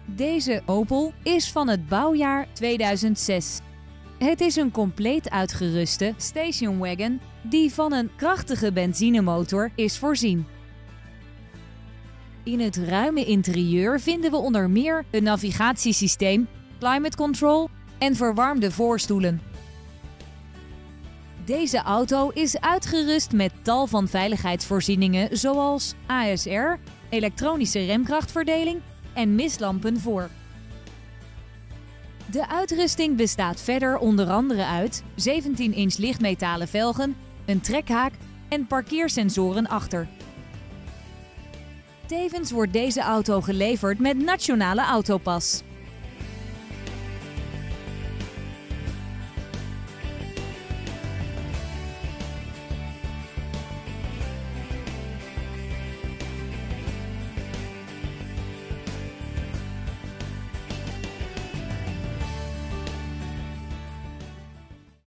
Deze Opel is van het bouwjaar 2006. Het is een compleet uitgeruste stationwagon die van een krachtige benzinemotor is voorzien. In het ruime interieur vinden we onder meer een navigatiesysteem, climate control en verwarmde voorstoelen. Deze auto is uitgerust met tal van veiligheidsvoorzieningen zoals ASR, elektronische remkrachtverdeling en mistlampen voor. De uitrusting bestaat verder onder andere uit 17-inch lichtmetalen velgen, een trekhaak en parkeersensoren achter. Tevens wordt deze auto geleverd met Nationale Autopas.